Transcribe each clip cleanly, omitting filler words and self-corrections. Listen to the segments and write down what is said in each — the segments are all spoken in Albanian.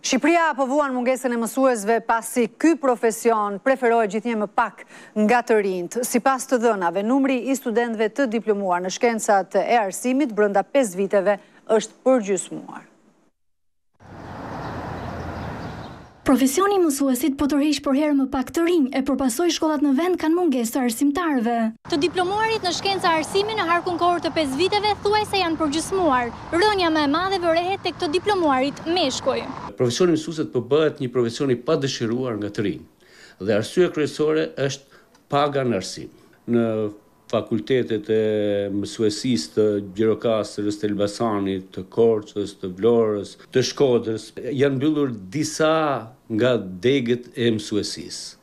Shqipëria apovuan mungesën e mësuesve pasi ky profesion preferohet gjithnjë më pak nga të rinjt. Sipas të dhënave, numri i studentëve të diplomuar në shkencat e arsimit brenda 5 viteve është përgjysmuar. Profesioni i mësuesit po tërheq për herë më pak të rinj e përpasoj shkollat në vend kanë mungesë të arsimtarëve. Të diplomuarit në shkenca arsimi në harkun kohor të 5 viteve thuajse janë përgjysmuar. Rënja më e madhe vërehet tek të diplomuarit meshkuj. Profesioni i mësuesit po bëhet një profesion i padëshiruar nga të rinj. Dhe arsyeja kryesore është paga në arsim. Në fakultetet e mësuesisë të Gjirokastrës, të Elbasanit, të Korçës, të Vlorës, të Shkodrës, janë mbyllur disa nga degët e mësuesisë.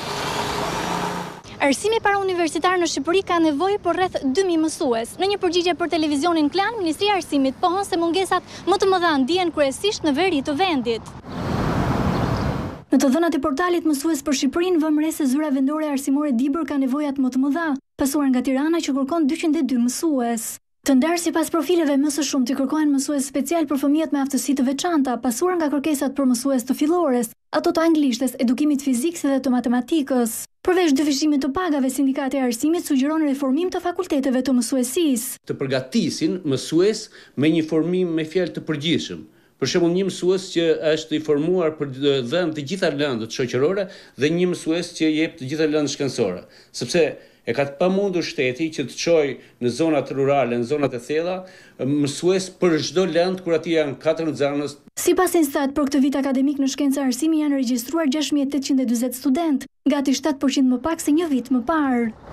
Arsimi parauniversitar në Shqipëri ka nevojë për rreth 2000 mësues. Në një përgjigje për televizionin Klan, Ministria e Arsimit pohon se mungesat më të mëdha ndihen kryesisht në veri të vendit. Në të dhënat e portalit Mësues për Shqipërinë vëmë re se zyra vendore arsimore Dibër ka nevojat më të mëdha, pasuar nga Tirana që kërkon 202 mësues. Të ndarë sipas profileve më së shumti kërkohen mësues special për fëmijët me aftësi të veçanta, pasuar nga kërkesat për mësues të fillores, ato të anglishtes, edukimit fizik dhe të matematikës. Përveç dyfishimit të pagave, Sindikati i Arsimit sugjeron reformim të fakulteteve të mësuesisë. Të përgatisin mësues me një formim me fjalë të përgjithshëm. Për shembull, një mësues që është i formuar për dhënë të gjitha lëndët shoqërore dhe një mësues që jep të gjitha lëndët shkencore, sepse e ka të pamundur shteti që të çojë në zonat rurale, në zonat e thella, mësues për çdo lëndë kur aty janë 4 nxënës. Sipas Instat, për këtë vit akademik në shkenca arsimi janë regjistruar 6840 student, gati 7% më pak se një vit më parë.